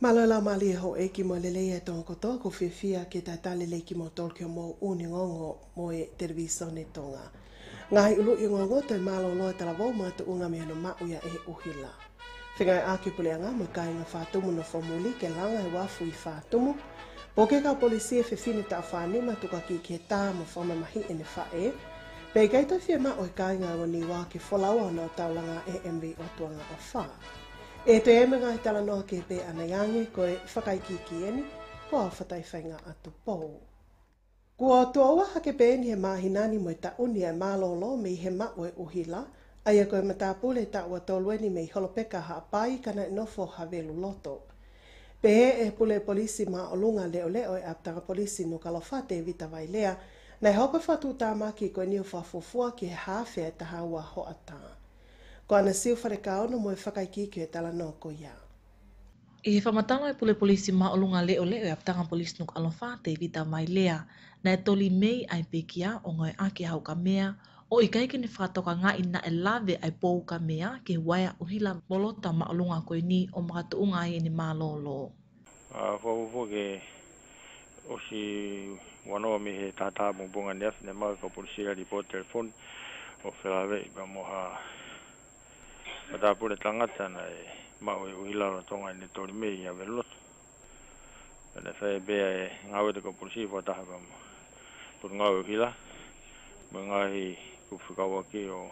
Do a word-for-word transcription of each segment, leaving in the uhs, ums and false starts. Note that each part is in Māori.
Malola mali ho eki mo lele e tongo toko whiwhia ke ta tale leiki mo tolkio mo uni ngongo mo e televisione tonga. Ngahi ulu i ngongo te malo loa tala wau ma te unga mea no mauia e uhila. Whingai ake puleanga mo kai ngā whātumu no whamuli ke langa e wafu i whātumu. Po ke ka polisi e whiwhini ta whanima tuka ki ke tā mo whamamahi e ne whae. Pei kaito whia ma o kai ngā wani wā ke wholawa no taulanga e M V o tuanga o whaa. E te e mga i tala noa ke pe anayange ko e whakaikiki eni, ko a whatai whainga atu pou. Kua toa waha ke pe eni he mahinani mo i ta uni e malolo me i he mao e uhila, aia ko e matapule ta ua tolueni me i holopeka ha pai kana inofo havelu loto. Pe e e pule polisi ma olunga leo leo e aptanga polisi no kalofate e vita vai lea, na e hopa whatu tāmaki ko e niu whafufua ki he hawhea e taha ua hoata. Ko ana siu wharekao no mo e whakaikiki e tala no ko ia. I he whamatala e pule polisi ma olunga leo leo e aptanga polisi nuk alofate vita mai lea, na e toli mei ai pekia o ngoi ake hau ka mea, o i kaike ni whatoka ngā ina e lave ai pou ka mea ke waia uhila molota ma olunga koe ni o makatu unga ai ni malolo. Uh, Whawufu ke o si wanoa mi he tātā bunga nef ne mau ka polisi a report telefon o whilawe i ba moha matapure tangata na e mau e uhila ro tonga i ne tori mei a veloto. Pene whae bea e ngawe te ka polisi whataha ka mo. Pur ngau e uhila, ma ngahi kuwhikawa ki o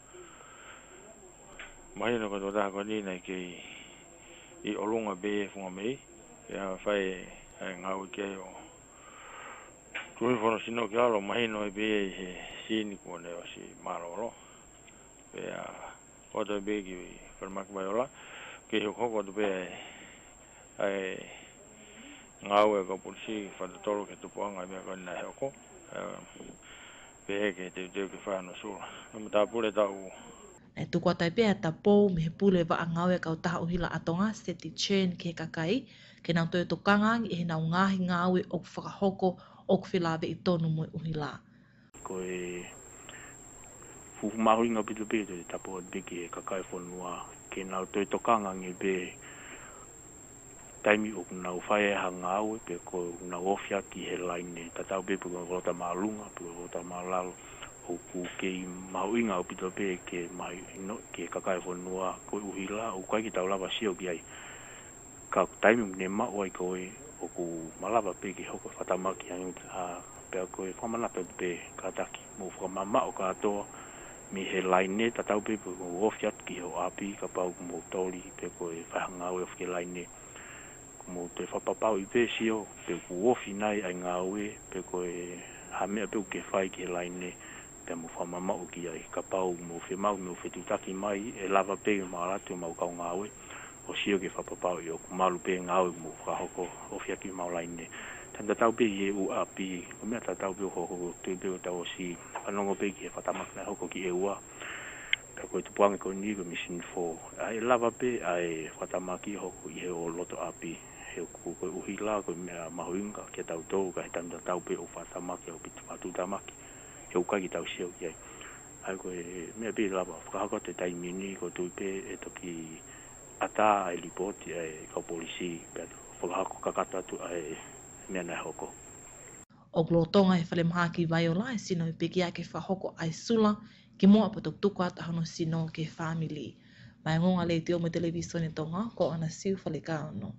mahina ka totaha ka nina ki i olunga be funga mei. Ia whae e ngau ki o tui whono sino ki alo mahino e be he sini kone o si maroro. Pea koto e be ki whanamaki mai ola. Ki huk hoko tu be ai ngau e ka polisi whatatoro ke tupuanga mea kone na heoko. Pe ke te teo ki whano sura. Nama tā pule tau. E tukua tai pēa ta pou me he pule wa angawe kau taha uhila atonga seti chen ke kakai, ke nau toi tokangang i he nau ngahi ngawe o whakahoko o kwhilawe i tonu mo uhila. Ko e fufu mahu inga pitu pitu e tapo e biki e kakai whanua ke nau toi tokangang i be taimi o nau whae ha ngāwe pe ko nau ofia ki he laine tatau be puka kota maalunga puka kota maalalo o ku ke mahu inga o pitu pe ke mahi ino ke kakai whanua ko uhila o kai ki tau lava sio ki ai ka taimi ne mao ai ko e o ku malava pe ki hoko whatamaki ang a pea ko e whamana pe pe kataki mo whamama o katoa mi he laine tatau pe puka ofiat ki ho api ka pau mo tori pe ko e whahangawe of ke laine mo te whapapau i pe sio pe ku ofi nai ai ngawe pe ko e hamea pe ke whai ki he laine pe mo whamama o ki ai ka pau mo whemau mo whetutaki mai e lava pe ma ratu mau kau ngawe o sio ke whapapau i o kumalu pe ngawe mo whahoko ofi aki mau laine tanda tau pe i e u api o mea tatau pe o hoko tui pe o tau o si whanongo pe ki e whatamakna hoko ki e ua pe koe tupuange ko ni ko mission four ai lava pe ai whatamaki hoko i he o loto api he ko koe uhila ko mea mahuinga ke tau tau ka he tanda tau pe o whatamaki o pitu patu tamaki he uka ki tau sio ki ai ai koe mea pe lava whakahako te taimini ko tui pe e toki ata ai lipoti ai kau polisi pe whakahako kakata tu ai mea nei hoko. O glotonga e whale mahaki vai o lai sino i peki ake whahoko ai sula ki mua pa tuktuku ata hono sino ke family. Mai ngonga le te o me televisione tonga ko ana siu whale ka ano.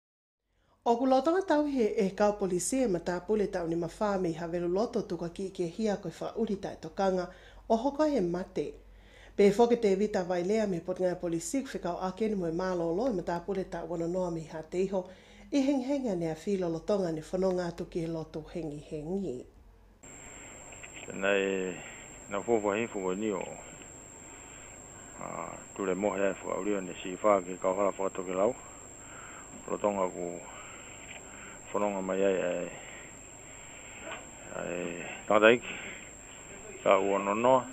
O kulotonga tau he e kau polisi e matapule tau ni mawhame i havelu loto tuka ki ke hia koe whaurita e tokanga o hoko e mate. Pe whoke te vita vai lea me pot ngai polisi kwhikau ake ni mo e malolo e matapule tau wana noa mi ha te iho i henghenga ne a whilo lotonga ni whanonga tuki e loto hengi hengi. Nei na fuwa hi fuwa ni o ah tule mo he fuwa uri ne si fa ki ka hala fa to ke lau lotonga ku whanonga mai ai ai ai tādai ka ua nonoa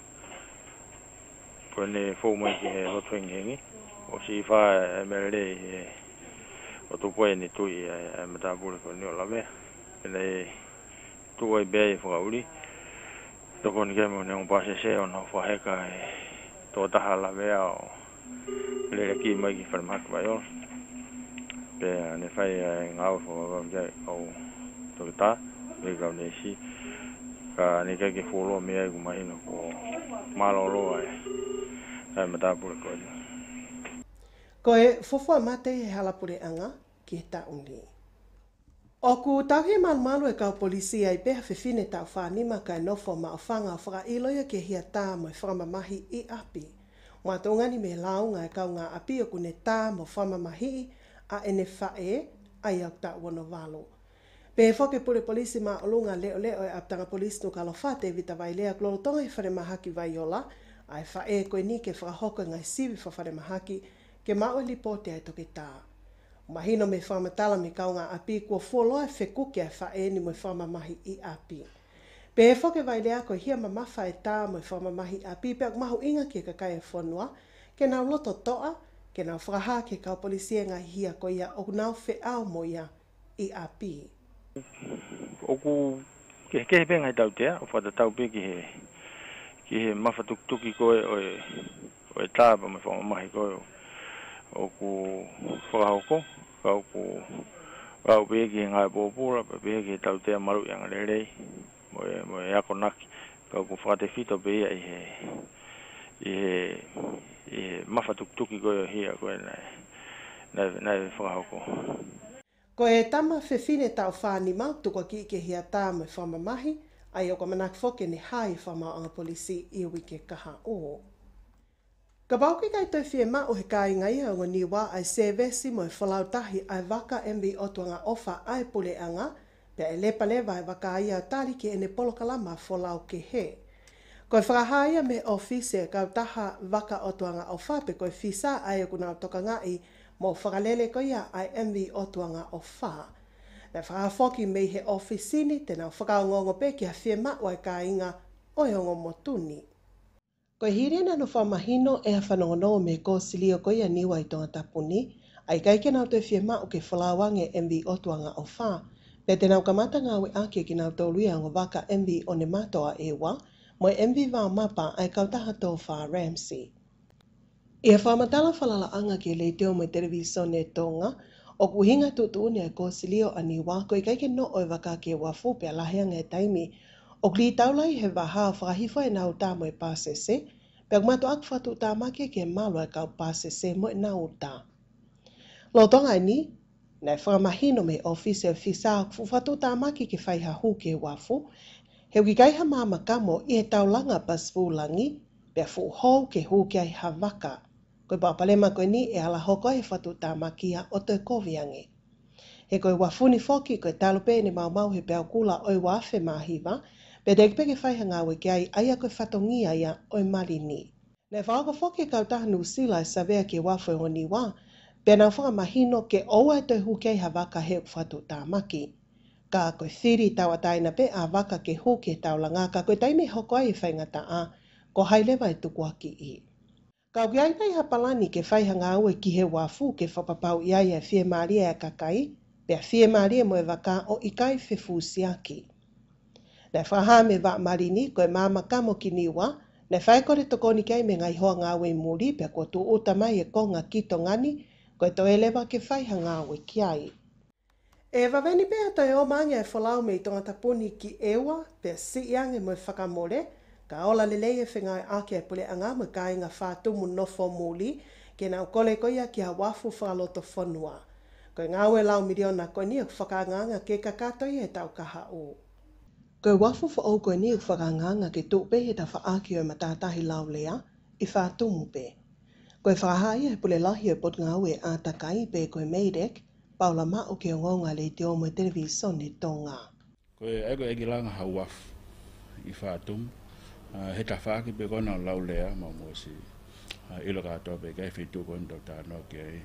koe ne fōu mai ki he hotu hengi hengi o si fa e mere he o tupu e ni tui e matapule ko ni o lawe pene tu ai bea i whakauri toko ni kemo ne un pase se o na whaheka e tō taha lawe o lere ki mai ki whanamaki mai o pe ne fai ngau fo va ja au to ta ve ga ne si ka ni ka ke folo me ai kuma ino ko malolo ai ai mata pu ko Ko e fofo mate e halapure anga ki ta uni. O ku tauhi malmalu e kau polisia i peha fefine tau whanima kai nofo ma o whanga o whaka iloia ke hia tā mo e whamamahi i api. Mua tōngani me launga e kau ngā api o kune tā mo whamamahi a ene whae ai au tā wano walo. Pe whoke pure polisi ma o lunga leo leo e aptanga polisi no kalofate vita vai lea kloro tonga i whare mahaki vai ola ai whae koe ni ke whakahoka ngai sivi whawhare mahaki ke mao li pote ai toke tā. Mahino me whamatala me kaunga api kua fuoloa e whekuke ai whae ni mo whamamahi i api. Pe e whoke vai lea koe hia mamafa e tā mo whamamahi api pe ak mahu inga ke kakai e whanua ke nau loto toa ke nau whakaha ke kau polisia ngai hia ko ia o nau whe au mo ia i api. Oku ke ke pe ngai tau te o fa tau pe ki he ki he mafatuktuki ko e o e tā pa me whamamahi ko o ku whakahoko, kau ku kau pēki ngai pōpura, pa pēki tau tea maru yang rerei, mo e, mo e ako naki, kau ku whakate whito pēia i he, i he, i he mawhatuktuki koe o hia koe nai, nai, nai whakahoko. Ko e tama whewhine tau whāni mau tukua ki ke hia tā me whamamahi, ai o ka manak whoke ni hai whamau anga polisi i wike kaha o. Ka bauki kai toi fie ma o he kai ngai o ngoni wā ai se vesi mo e whalau tahi ai waka M V o tuanga ofa ai pule anga, pe e lepa lewa ai waka ai au tali ki ene polokalama whalau ke he. Koe whakahaia me ofise kau taha waka o tuanga ofa pe koe fisa ai o kuna toka ngai mo whakalele ko ia ai M V o tuanga ofa. Na whakafoki mei he ofisini tena whakaongongo pe ki a fie ma o ai kai inga o ongo motuni. Ko hiri na no whamahino e a whanongono me ko silio ko ia niwa i tonga tapuni, ai kai ke nau te whie ma o ke whalawange M V o tuanga o wha, pe te nau kamata ngawe ake ki nau tōluia ngo waka M V o ne matoa e wa, mo M V wao mapa ai kautaha tō wha Ramsey. I a whamatala whalala anga ki le teo mo televiso ne tonga, o kuhinga tutuuni ai ko silio a niwa, ko i kai ke no o e waka ke wafu pe a laheanga e taimi, o kli taulai he waha whakahifo e nau tā mo e pāsese, pe ak mato ak whatu tā make ke malo e kau pāsese mo e nau tā. Lo tonga ni, nei whakamahino me ofise o fisa ak whatu tā make ke whaiha hu ke wafu, he uki kaiha māma kamo i he taulanga pasfulangi, pe a fu hou ke hu ke ai hawaka. Koe papalema koe ni e ala hoko e whatu tā makia o te koviange. He koe wafuni foki koe talupe ne mau mau he pēo kula oi wafe mahiwa, pe dek peke whaiha ngāwe ke ai aia koe whatongia ia oi marini. Nei whaoka whoke kau taha Nusila e savea ke wafo o ni wā, pe nau whakamahino ke oua e toi hukei ha waka he whatu tā maki. Ka koe whiri tawa taina pe a waka ke huke taulanga ka koe taime hoko ai e whaingata a, ko hailewa e tukuaki i. Kau ki ai nei hapalani ke whaiha ngāwe ki he wafu ke whapapau i ai e whie maria e kakai, pe a whie maria mo e waka o i kai whewhusiaki. Nei whaha me wa marini koe māma kamo ki niwa, nei whaekore tokoni kei me ngai hoa ngāwe muri pe kua tu uta mai e konga ki tongani, koe to e lewa ke whaiha ngāwe ki ai. E waweni pēa toi o mangia e whalau me i tonga tapuni ki ewa, pe si iange mo e whakamore, ka ola lelei e whengai ake e pule anga mo ka inga whātumu nofo muli, ke nau kole koia ki a wafu whaloto whanua. Koe ngāwe lau miliona koe ni o whakanganga ke kakatoi e tau kaha o. Koe wafu wha o koe ni o whakanganga ke tūpe he ta whaaki o matatahi lau lea, i whātumu pe. Koe whakahai e pule lahi o pot ngāwe a takai pe koe meirek, paula ma o ke o ngonga le te o mo televiso ni tonga. Koe ego egi langa hau wafu i whātumu. Uh, he ta whaaki pe kona o lau lea, ma mo si uh, ilo katoa pe kai whitu kondo tā no ki ai.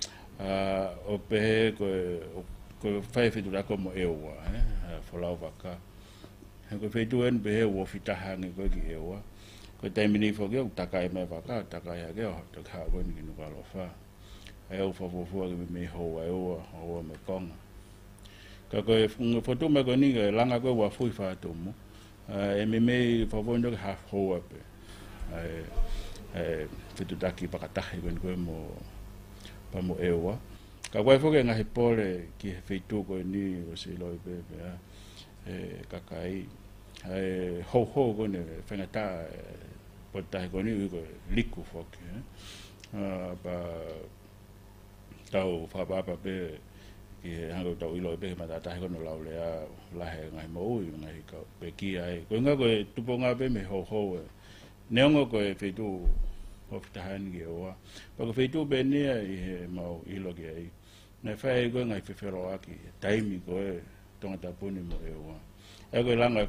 Uh, o pehe koe, koe whai whitu rako mo ewa, eh? uh, whalau waka. He koe whitu en pehe ua whitahangi koe ki ewa. Koe taimini whoki au takai mai waka, takai hake o te kaa koe ni ki nukalo wha. E au whawofua ki me hoa e ua, hoa me konga. Ka koe whotu me koe ni koe langa koe ua fui whātumu. Uh, e me mei whawondoki half hoa pe. Uh, uh, whitu taki pakatahi koe koe mo pa mo ewa. Ka wai foke ngahi pole ki he feitu ko ni o se loi pe pe e kakai e ho ho ko ne whengata potahe ko ni ko liku foke pa tau whapapa pe ki he hango tau iloi pe ma tahe ko no lau lea lahe ngahi mo ui ngahi ka pe ki ai ko nga ko e tupo ngā pe me ho ho e neongo ko e feitu of tahan ge oa pa ko feitu pe ni i he mau ilo ki ai na whae koe ngai whiwhero aki, taimi koe tonga tapuni mo e oa. E koe langa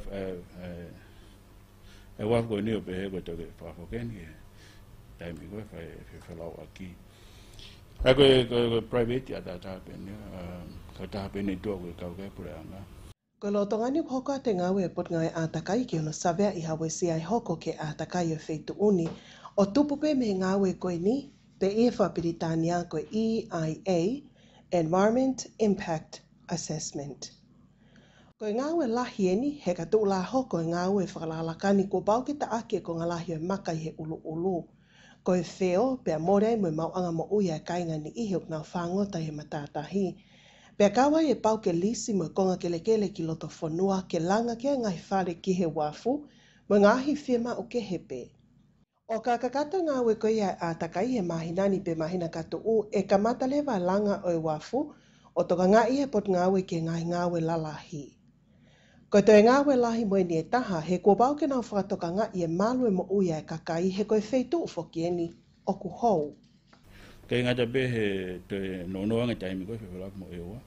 e waf koe ni o pehe koe toke whawhokeni e taimi koe whae whiwhero aki. E koe koe private a tātaha pene, kau taha pene tua koe kau koe pure anga. Ko lo tongani hoko te ngawe e pot ngai ātakai ki ono savea i hawe si ai hoko ke ātakai o wheitu uni, o tupupe me ngawe koe ni, te e whapiritania koe E I A, Environment Impact Assessment. Ko ngāwe lahi eni, he ka tū la hoko ngāwe whakalalakani ko bau ki ta ake ko ngalahi o makai he ulu ulu. Ko e wheo, pia morei mo mau anga mo uia e kainga ni ihok nā whangota he matātahi. Pia kawa e pau ke lisi mo konga kelekele ki loto whanua ke langa ke ngai whare ki he wafu, mo ngahi whima o ke hepe. O ka kakata ngāwe koe ia a takai he mahinani pe mahina kato u e ka matalewa langa o e wafu o toka ngā ia pot ngāwe ke ngai ngāwe lalahi. Ko te ngāwe lahi moe ni e taha he kua bau ke nau whakatoka ngā ia malue mo uia e kakai he koe wheitu ufoki eni o ku hou. Kei ngata pe he te nonoanga taimi koe whewelak mo e oa.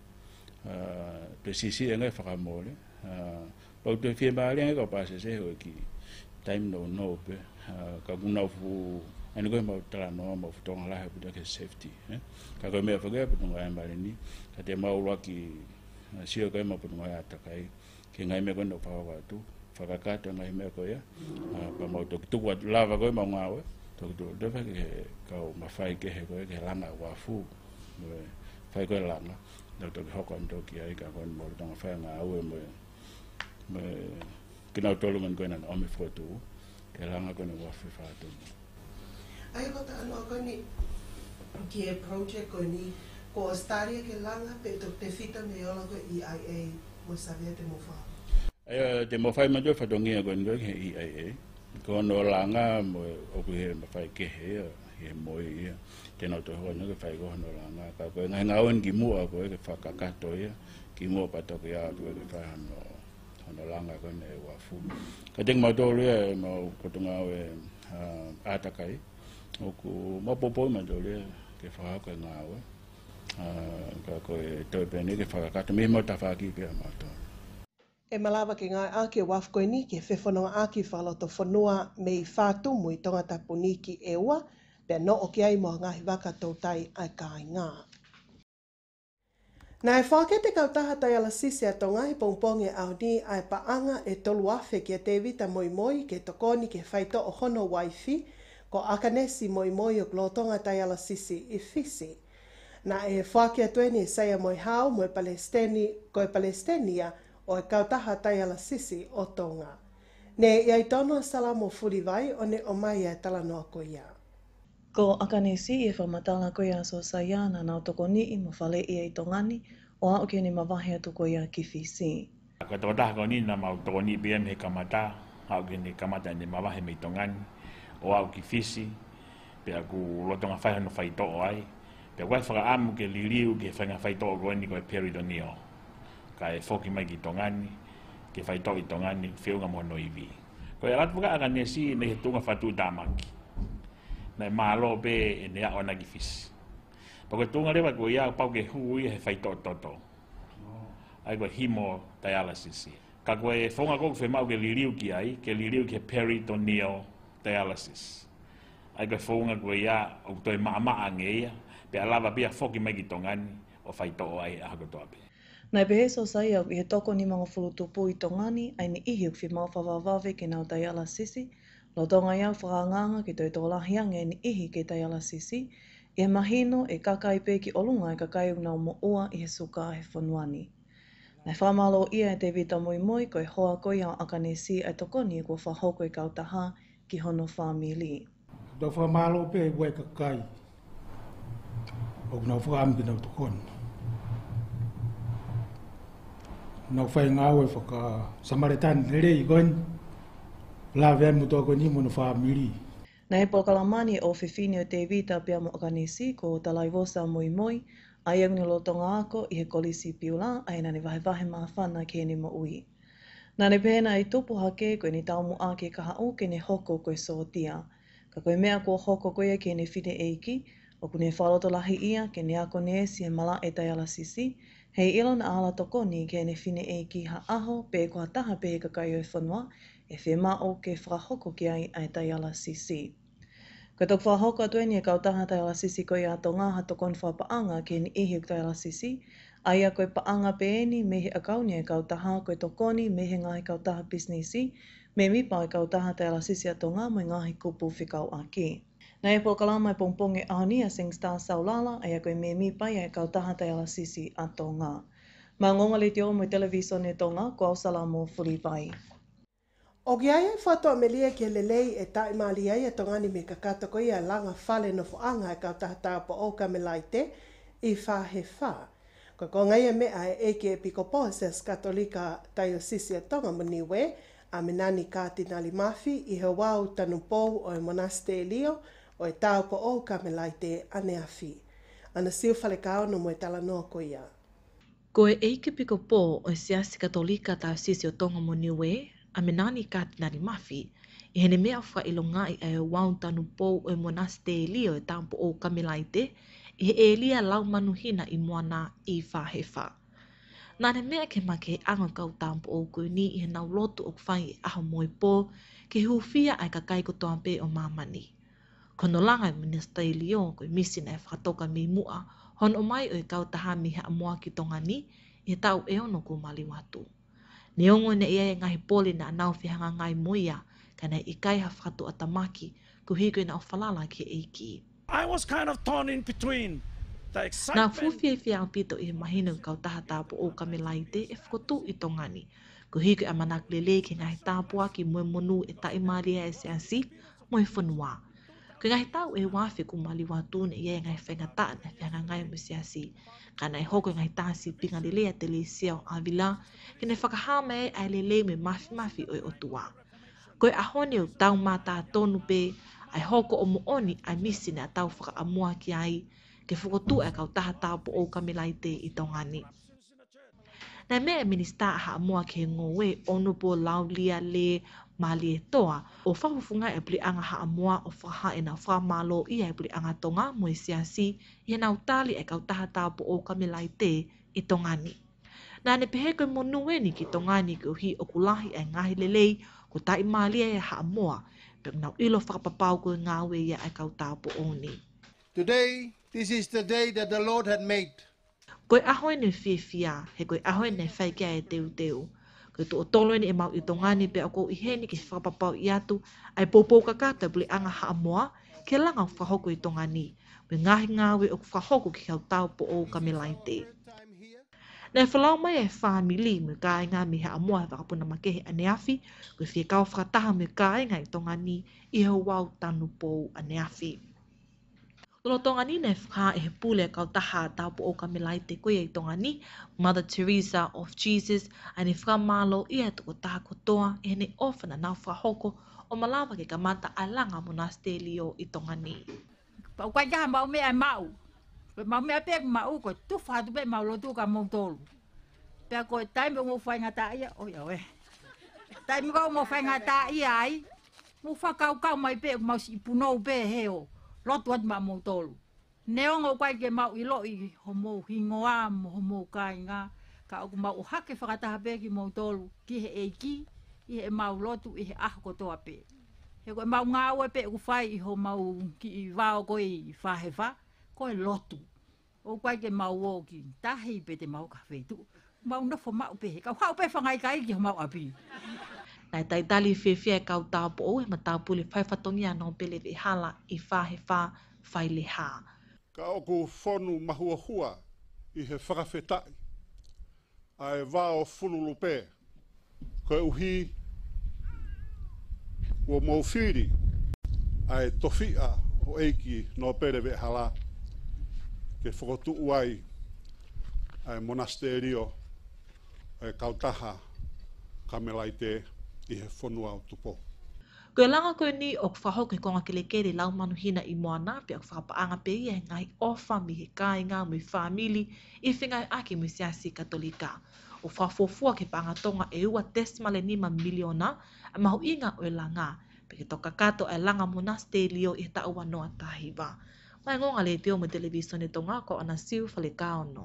Pe sisi e ngai whakamole. Pau te whie maari ngai kau pāse se hoi ki taimi no no pe. Ka kuna fu ene koe mau tala noa mau futonga lahe puta ke safety ka koe mea whakea putunga e mare ni ka te mau laki sio koe mau putunga e atakai ke ngai mea koe no whawa watu whakakata ngai mea koe pa mau toki tuku atu lava koe mau ngawe toki tuku tewa ke kau mawhai ke he koe ke langa wafu whai koe langa nau toki hoko am toki ai ka koe mau tonga whai ngā aue me kinau tolu man koe nan ome whotu ke langa kone wafi whātu. Ai kota anō koni ki e project koni ko staria ke langa pe to te fita me ola ko E I A mo savea te mo wha. Ai te mo whai matua whatongia koni koe ke E I A. Ko no langa mo oku he ma whai ke he he moi ia. Tēnau to hoa no ke whai koha no langa. Ka koe ngai ngauen ki mua koe ke whakakato ia. Ki mua patoke ia koe ke whai hano no langa kone e wafu. Ka tengi mautolu e mau kotunga o e ātakai. Oku mapopoi mautolu e ke whahako e ngāwe. Ka koe toi pēne ke whakakata. Me mau tawhaki pia mautolu. E malawa ke ngai ake wafu koe ni ke whewhanonga aki whaloto whanua me i whātumu i tonga tapuni ki e ua. Pea no o ki ai mo ngahi waka tautai ai kai ngā. Nā e whakete kau taha tai ala sisi a tonga i pongponge au ni ai paanga e tolu awhe ki a te vita moi moi ke tokoni ke whaito o hono waifi ko akanesi moi moi o glotonga tai ala sisi i fisi. Nā e whake atueni e saia moi hao mo e Palestini ko e Palestinia o e kau taha tai ala sisi o tonga. Ne iai tono salamo furi vai o ne o mai e talanoa ko ia. Ko akanesi e whamatala ko ia so sayana nā toko ni i mo whale i e tongani o a oke ni mawahe atu ko ia ki whisi. Ko toko taha ko ni na mau toko ni B M he kamata, a oke ni kamata ni mawahe me tongani o a oki whisi, pe aku lotonga whaiha no whaito o ai, pe koe whaka amu ke liriu ke whainga whaito o koe ni koe peridonio. Ka e whoki mai ki tongani, ke whaito i tongani, whiunga mono iwi. Ko e ratuka akanesi ne he tunga whatu tāmaki. Na malo be ne a ona gifis. Pako tunga lewa ko ia pau ke hui he whaito toto. Ai ko himo dialysis. Ka ko e fonga ko fe mau ke liriu ki ai, ke liriu ke peritoneal dialysis. Ai ko fonga ko ia o toi mama angeia, pe alava pia foki mai ki tongani o whaito ai a ko toape. Nai pehe so sai au i he toko ni mga whulutupu i tongani, ai ni ihi uwhi mau whawawave ki nau dialysis. Lo tonga iau whakanganga ki toi tōlahi ange ni ihi ke dialysis, i he mahino e kakai pē ki olunga e kakai unau mo ua i he suka he whanuani. Nei whamalo ia e te vita moi moi koe hoa koe au akanesi ai tokoni e kua whahoko i kautaha ki hono whamili. Tō whamalo pē ue kakai. o na fu am ki na tu kon na fa nga we fa ka samaritan le i gon la ve mu to ko ni mo na family Na e pokalamani o whiwhini o te vita pia mo okanisi ko talaivosa moi moi, a iang ni lotonga ako i he kolisi piula a ina ni vahe vahe maa whana ke ni mo ui. Nā ne pēna i tupu hake koe ni taumu ake kaha o ke ne hoko koe sotia. Ka koe mea ko hoko koe ke ne whine eiki, o kune whaloto lahi ia ke ne ako ne si e mala e tai ala sisi, hei ilo na ala tokoni ke ne whine eiki ha aho pe kua taha pe ka kai o whanua, e whema o ke whahoko ki ai ai tai ala sisi. Ko tok whahoko atueni e kautaha tai ala sisi koe a tonga ha tokon whapaanga ke ni ihi tai ala sisi, aia koe paanga peeni me he akauni e kautaha koe tokoni me he ngahi kautaha bisnesi, me mipa e kautaha tai ala sisi a tonga me ngahi kupu whikau a ki. Na e po kalama e pongponge ahonia Sing Star Saulala, aia koe me mipa e kautaha tai ala sisi a tonga. Ma ngonga le te o mo television e tonga, ko au salamo fuli pai. O ki ai whatoa me lia ke lelei e tai maali ai e tongani me kakata ko ia langa whale no whaanga e kau taha po o ka me laite i whahe wha. Ko ko ngai mea e eke e piko poses katolika tai o sisi e tonga maniwe a menani ka tinali mafi i he wau tanu pou o e monasterio o e tau po o ka me laite ane afi. Ana siu whale kao no mo e tala noa ko ia. Ko e eke piko po o e siasi katolika tai o sisi o tonga maniwe, a menani ka tinari mafi, i hene mea wha ilo ngai e wau tanu pou o e monasterio e tampo o kamelaite, i he e lia lau manuhina i moana i whahefa. Nā ne mea ke ma ke anga kau tampo o koe ni i he nau lotu o kwhai e aho moe pō, ke huwhia ai ka kai kotoa pe o mamani. Kono langa i monasterio koe misina e whakatoka mi mua, hon o mai o e kau taha mi hea moa ki tonga ni, i he tau e ono ko mali watu. Ne ongo ne ia e ngahi poli na anau whihanga ngai moia, ka nei i kai ha whatu a tamaki, ku hiko i na o whalala ki eiki. I was kind of torn in between the Nā excitement. fuwhi e whiang pito i he mahinu kau taha tāpu o kamelaite e whakotu i tongani. Ku hiko a manak lele ki ngahi tāpua ki mue monu e tai maria e seasi, moe whanua. Ko ngahi tau e wafi ku mali watu ne ia e ngahi whengataan e whianga ngai mo seasi. Ka nei hoko ngai tāsi pinga lele a te le siao a vila, ki ne whakahama e ai lele me mafi mafi o e otua. Ko e ahone o tau mata tonu pe, ai hoko o mooni ai misine a tau whakaamua ki ai, ke whakotu e kau taha tāpu o kamelaite i tongani. Nei mea e minista ha amua ke ngoe onupo laulia le mali e toa, o whahufunga e pli anga ha amua o whaha e na whamalo ia e pli anga tonga mo e siasi, i nau tali e kau taha tāpu o kamelaite i tongani. Nā ne pehe koe monueni ki tongani ki uhi o kulahi e ngahi lelei, ko tai malia e ha amua, pe nau ilo whakapapau koe ngāwe ia e kau tāpu o ni. Today, this is the day that the Lord had made. Koe ahoe ne whiwhia, he koe ahoe ne whaikia e teu teu. Koe tu o tolo ni e mau i tongani pe ako i heni ki whakapapau i atu, ai popo kakata buli anga ha amoa, ke langa whahoko i tongani, me ngahi ngāwe o whahoko ki kau tau po o kamelaite. Nei whalau mai e whamili me kāi ngā miha amoa e whakapuna makehe ane afi, koe whia kau whakataha me kāi ngā i tongani i hau wau tanu pou ane afi. Lolo tongani nei whaka e he pule kau taha taupo o kamelaite koe i tongani, Mother Teresa of Jesus, ai ni whamalo i e toko taha kotoa e ne ofana nau whahoko o malawa ke kamata ai langa monasterio i tongani. Pau kai ka mau me ai mau. Pe mau me pe mau ko tu fa tu pe mau lo tu ka mau tolu. Pe ko tai me mo fa ngata ia o ya we. Tai me ko mo fa ngata ia ai. Mo fa kau kau mai pe mau si puno pe heo. Lo tu ma mo tolu. Ne o kai ke mau i lo i ho mo hingoa mo ho mo kai nga ka o mau hake fa ta pe ki mo tolu ki he e ki i he mau lo tu i he ah ko to pe. He ko mau ngā ue pe ku whai i ho mau ki i wāo ko i whahewa, ko e lotu. O kai ke mau o ki tahi pe te mau ka whetu. Mau nofo mau pe he, ka hau pe whangai kai ki ho mau api. Nai tai tali whiwhia e kau tāpo o e ma tāpuli whaiwhatongi anō pele i hala i whahewha whai le hā. Ka oku whonu mahua hua i he whakawhetai. Ai wāo fululu pē. Ko e uhi ua mauwhiri ai tofia o eiki no pere ve hala. ke whakotu ai ai monasterio e kautaha kamelaite i he whonua o tupo. Koe langa koe ni o whahoki konga kelekere lau manuhina i moana pe o whapaanga pe ia ngai ofa mi he kāinga mi whamili i whingai ake mi siasi katolika. O whafofua ke pangatonga e ua tesmale nima miliona a mahu inga o langa pe ke toka kato e langa monasterio i ta ua noa tahiwa. Mai ngonga le teo me televisione tonga ko ana siu whale kaono.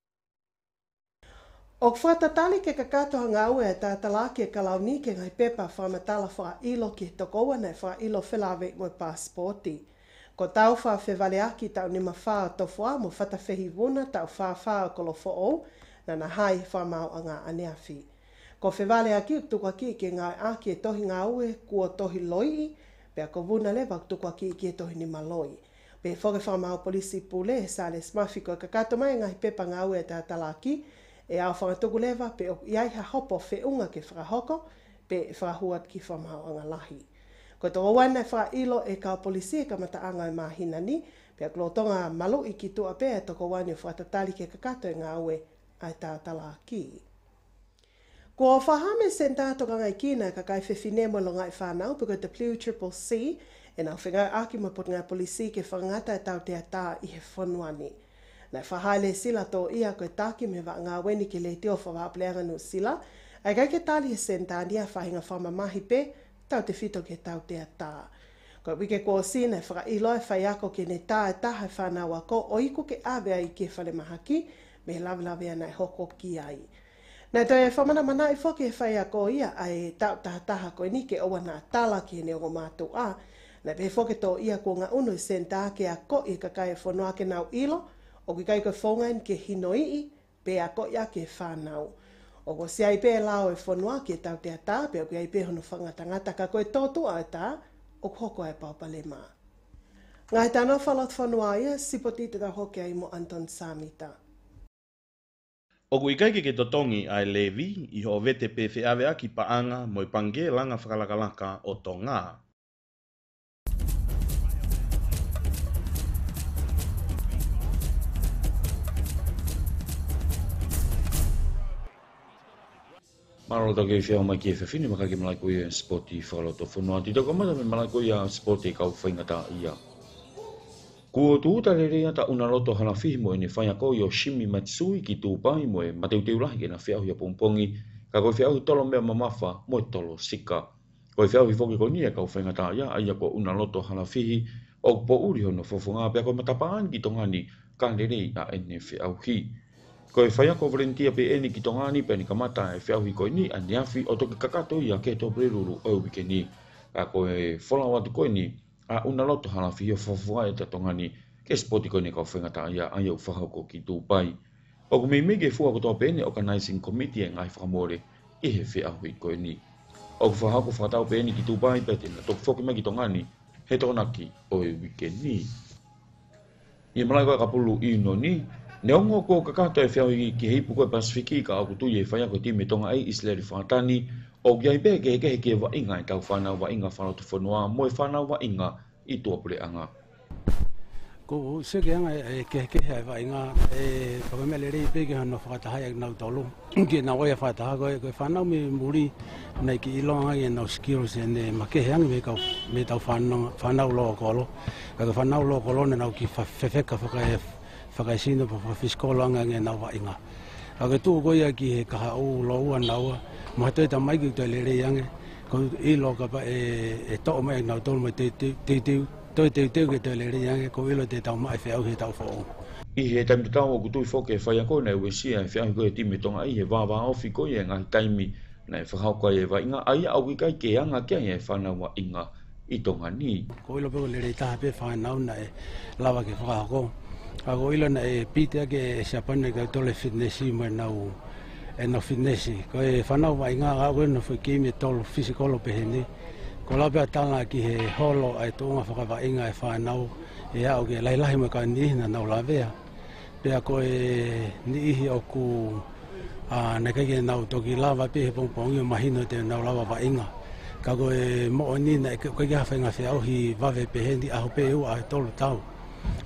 O whatatali ke kakatoa ngā ue tā talaki e kalauni ke ngai pepa whamatala wha ilo ki tokoua nei wha ilo whilawe mo pasporti. Ko tau wha whewale aki tau ni mawha tofua mo whatawhehi wuna tau wha wha kolo fo'o na na hai wha mau a ngā aneawhi. Ko whewale aki tukua ki ke ngai aki e tohi ngā ue kua tohi loi pea ko wuna lewa tukua ki ke tohi ni maloi. Pe whoke wha mau polisi pule sa le smafi ko kakato mai ngai pepa ngā ue tā talaki e au whangatuku lewa pe o iai ha hopo whiunga ke whakahoko pe whahuat ki whamau anga lahi. Ko tō wana whailo e ka polisi e ka mata anga e mahina ni pe a klotonga malu i ki tua pe e toko wani o whatatali ke kakato e ngā ue ai tā tala ki. Ko o whahame sen tātoka ngai kina ka kai whiwhine mo lo ngai whanau pe ko te Pliu Triple C e nau whingai aki mo pot ngai polisi ke whangata e tau te ata i he whanuani. Nai whahaile sila tō ia koe tāki me wa ngā weni ke le teo whawapleanga no sila, ai kai ke tali e sentania whahinga whamamahi pe, tau te whito ke tau te ata. Koe wike kua sina e whaka iloa e whaiako ke ne tā e taha e whanau ako o iku ke awea i ke whale mahaki, me lawe nai hoko ki ai. Nai toi e whamana mana i whoke e whaiako ia ai tau taha taha koe ni ke owa nā tala ke ne o mātou a, nai pe whoke tō ia kua ngā unu i senta ke a ko i kakai e whanua ke nau ilo, o ki kai koe whongain ke hinoii, pe a ko ia ke whanau. O ko si ai pe lao e whanua ke tau te ata, pe o ki ai pe hono whangatangata ka koe tōtu a ta, o hoko e paupale mā. Ngai tāna whalot whanua ia, sipoti te tau hoke ai mo Anton Samita. O ku ikaike ke totongi ai Levi, i ho vete pe whiawe aki paanga mo i pange langa whakalakalaka o tō ngā. Maro ta ke fia mai ke fini maka ke malai ko ia sporti falo to fono ati to komata me malai ko ia sporti ka ufainga ta ia. Ko tu ta le ria ta una loto hala fi mo ni fanya ko yo shimi matsui ki tu pai mo e mateu teu la ke na fia ia pompongi ka ko fia tolo me mamafa mo tolo sika. Ko fia vi foki ko ni ka ufainga ta ia ia ko una loto hala fi o po uri hono fofonga pe ko matapaan ki tongani ka le ria a N F au hi. Ko e whaia ko volunteer pe eni ki tongani pe ni kamata e whiahui koe ni a niafi o toki kakato ia ke to breruru o wike ni. A ko e whola watu koe ni a una loto hala whio whawhua e ta tongani ke spoti koe ni ka whengata ia ai au whahauko ki tū pai. O ko mei mege fua ko tō pe eni organizing committee e ngai whamore i he whiahui koe ni. O ko whahauko whakatau pe eni ki tū pai pe tena toki whoki mai ki tongani he tonaki o e wike ni. I malai koe kapulu i no ni ne ongo ko kakato e whiaui ki heipu koe Pasifiki ka aku tui e whaia koe time tonga ai Isleri whanatani o kiai pe ke heke heke wa inga e tau whanau wa inga whanau tu whanua mo e whanau wa inga i tuapure anga. Ko seke anga e ke heke hea wa inga e pakamele rei pe ke hano whakatahai ak nau tolu ki na wai whakataha koe koe whanau me muri nei ki ilonga i e nau skills e ne ma ke heangi me kau me tau whanau loa kolo ka ka whanau loa kolo ne nau ki whewheka whaka e whakaisino pa whiskolanga nge nau wa inga. A ke tū koia ki he kaha o loua naua, ma toi ta mai ki toi le rei ange, ko i lo ka pa e tō mai nau tōlu mai te te te toi te te ke toi le rei ange, ko ilo te tau mai whiau he tau whao. I he taimi tau o kutui whoke e whaia koe nei uesia e whiahi koe time tonga i he wāwā ofi koe e ngahi taimi nei whakau koe e wa inga ai au ki kai ke anga kia e whanau wa inga i tonga ni. Ko ilo peko le rei taha pe whanau na e lawa ke whakako. Ako ilo na e pite ake e siapane ka tole fitnessi mo e nau e nau fitnessi. Ko e whanau wa inga a koe na whai keimi e tolo fisikolo peheni. Ko lape a tala ki he holo ai tōnga whakawa inga e whanau e au ke lailahi mo ka ni na nau lawea. Pea ko e ni ihi o ku na kake nau toki lawa pe he pongpongi o mahino te nau lawa wa inga. Ka ko e mo o ni na e koe kia whainga whiau hi wawe peheni aho pe ua ai tolo tau.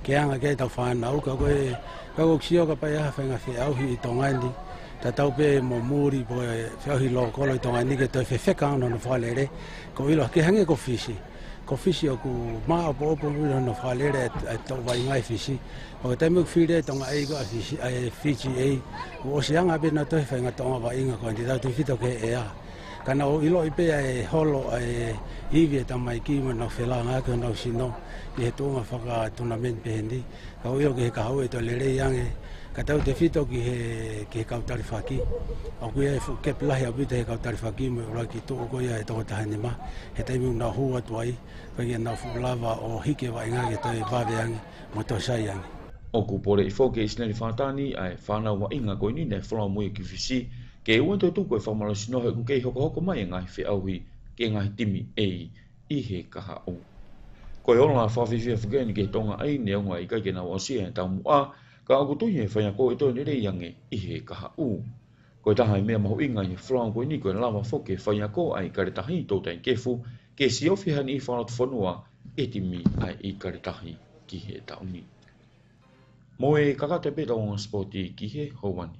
ke anga ke tau whanau ka koe ka ko kio ka pai aha whenga whi au hi i tongani ta tau pe mo muri po e whiau hi lo kolo i tongani ke toi whewheka ono no whalere ko ilo ke hange ko fisi ko fisi o ku maa opo opo ilo no whalere e tau vai ngai fisi o te muk whire tonga e ko a fisi a fiji e o se anga pe na toi whenga tonga vai inga ko ndi tau tu fito ke e a kana o ilo i pe e holo e iwi e tamai ki mo no whelanga ke no sino i he tonga whaka tournament pe hendi ka o ilo ke he kahau e to lere iange ka tau te fito ki he ki he kautari whaki au kui e ke pilahi au pita he kautari whaki mo ura ki tō ko ia e tōko tahani ma he taimi una hua tuai pagi na fu lava o hike wa inga ke toi wawe angi mo tō sai angi o ku pore i foke i sinari whanatani ai whanau wa inga koe ni nei whanau mui ki whisi ke ua tō tūko e whamalo sinohe ku kei hoko hoko mai ngai whi auhi ke ngai timi e i he kaha o koe ona whawhiwhia whakeni ke tonga ai ne onga i kai ke na wasia e tau mua ka aku tui e whaia ko e toi nere iange i he kaha u. Ko e taha i mea mahu inga i whlau koe ni koe lawa whoke whaia ko ai karetahi tō tai kefu ke si ofi hani i whanau tu whanua e timi ai i karetahi ki he tauni. Mo e kakate peta o sporti ki he houani.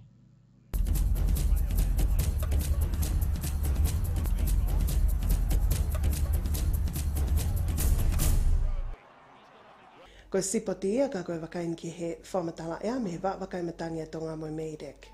Ko sipoti ia ka koe wakain ki he whamatala ea me wa wakaimatangi a tonga mo meidek.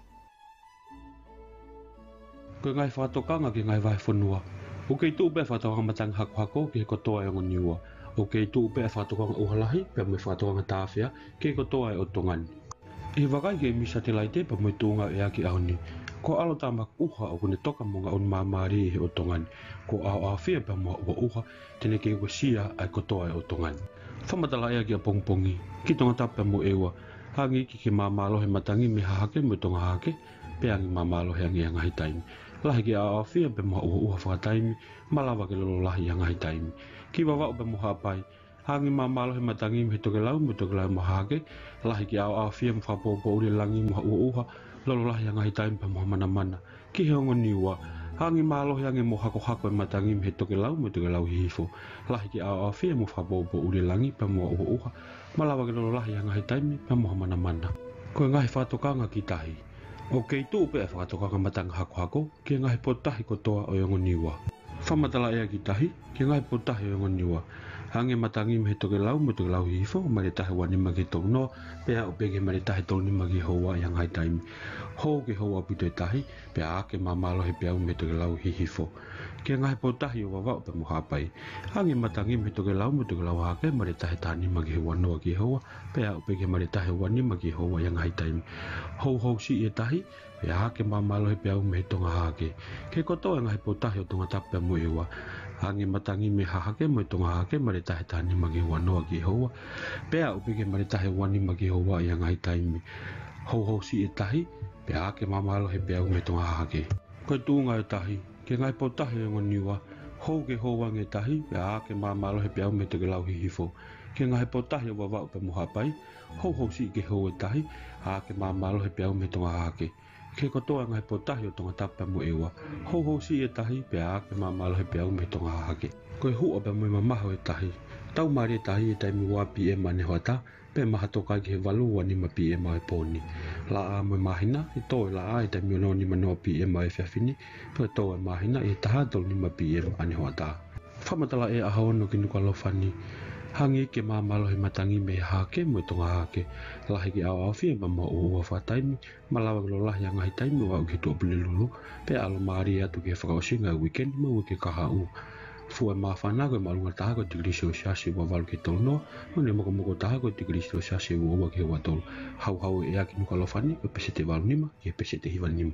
Ko ngai whatokanga ki ngai vai whanua. O kei tū pe whatokanga matang hako hako ki he kotoa e ngoniua. O kei tū pe whatokanga uhalahi pe me whatokanga tāwhia ki he kotoa e o tongani. I wakai ke misa te laite pa moi tūnga e aki aoni. Ko alo tāmak uha o kune toka monga on mamari e he o tongani. Ko ao a whia pa mua ua uha tene ke wasia ai kotoa e o tongani. Whamatala ea ki a pongpongi, ki tonga tape mo ewa, hangi ki ke mamalohe matangi me hahake mo tonga hake, pe angi mamalohe angi a ngahi taimi. Lahi ki a awhia pe moha uha uha whakataimi, malawa ke lolo lahi a ngahi taimi. Ki wawa pe moha apai, hangi mamalohe matangi me toke lau mo toke lau mo hake, lahi ki a awhia mo whapopo uri langi moha uha uha, lolo lahi a ngahi taimi pe moha mana mana. Ki he ongo niwa, hangi malohe angi mo hako hako e matangi me toke lau mo toke lau hihifo. Lahi ki a awhia mo whapopo uri langi pe moha uha uha, malawa ke lolo lahi a ngahi taimi pe moha mana mana. Ko e ngahi whatokanga ki tahi. O kei tū pe e whakatokanga matanga hako hako, ki ngahi potahi kotoa o yongo niwa. Whamatala ea ki tahi, ki ngahi potahi o yongo niwa. Hange matangi me toke lau mo toke lau hihifo, mare tahi wani magi tau no, pea o peke mare tahi tau ni magi hoa i ngai taimi. Hou ke hoa pito e tahi, pea ake mamalohe pea me toke lau hihifo. Ke ngai potahi o wawa pe moha pai. Hange matangi me toke lau mo toke lau hake, mare tahi tani magi hoa noa ki hoa, pea o peke mare tahi wani magi hoa i ngai taimi. Hou hou si e tahi, pea ake mamalohe pea me tonga hake. Ke kotoa ngai potahi o tonga tape mo ewa. Hange matangi me hahake mo tonga hake mare tahe tani magi hoa noa ki hoa. Pea o peke mare tahe wani magi hoa i ngai taimi. Hou hou si e tahi, pea ake mamalohe pea me tonga hake. Koe tūnga e tahi, ke ngai potahi o ngoniwa. Hou ke hoa nge tahi, pea ake mamalohe pea me toke lau hihifo. Ke ngai potahi o wawau pe moha pai, hou hou si ke hou e tahi, ake mamalohe pea me tonga hake. Ke kotoa ngai potahi o tonga tapa mo ewa. Hou hou si e tahi, pea ake mamalohe pea me tonga hake. Koe hua pe mo mamaho e tahi. Tau mare e tahi e taimi wa P M ane hoata, pe maha toka ki he walu wani ma P M a e pōni. La a mo mahina, e tō e la a e taimi ono ni manoa P M a e whiawhini, pe tō e mahina e taha tō ni ma P M ane hoata. Whamatala e aha ono ki nuka lofani. Hangi ke mamalohe matangi me hake mo tonga hake. Lahi ki au awhia ma mo ua whataimi, malawa ke lo lahi a ngahi taimi wa uki tō pili lulu, pe alo maari atu ke whakaosinga weekend ma uke kaha u. Fua maa whanako e marunga taha ko tigri sio siasi wa walu ke tolu no, o ne moko moko taha ko tigri sio siasi wa ua ke wa tolu. Hau hau e aki nuka lofani, e pese te walu nima, e pese te hiwa nima.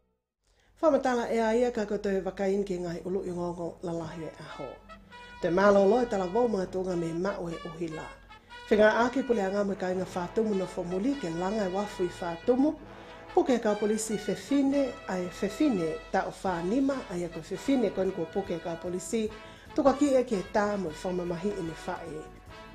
Whamatala e a ia ka koto e wakain ke ngai ulu i ngongo lalahi e aho. Te malolo e tala wau mga tunga me mao e uhila. Whenga ake pule anga me ka inga whātumu na whamuli ke langa e wafu i whātumu, puke ka polisi whewhine ai whewhine ta o whānima ai ako whewhine kon ko puke ka polisi tuka ki e ke tā mo i whamamahi i ne whae.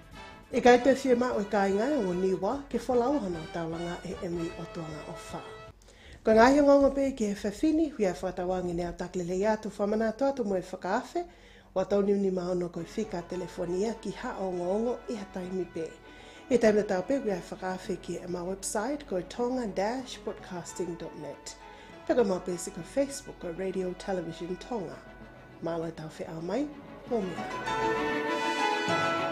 E kai te whie mao e ka inga e o niwa ke whalauhana taulanga e emi o tuanga o wha. Ko ngai ngonga pe ke whewhine hui a whatawangi nea taklele atu whamana tuatu mo e whakaafe, wa tauni ni maono koe whika telefonia ki hao ngongo i ha taimi pe. I taimna tau pe gai whakawhiki e ma website ko tonga dash broadcasting dot net. Peka ma basic ko Facebook ko Radio Television Tonga. Malo tau whi au mai, o mea.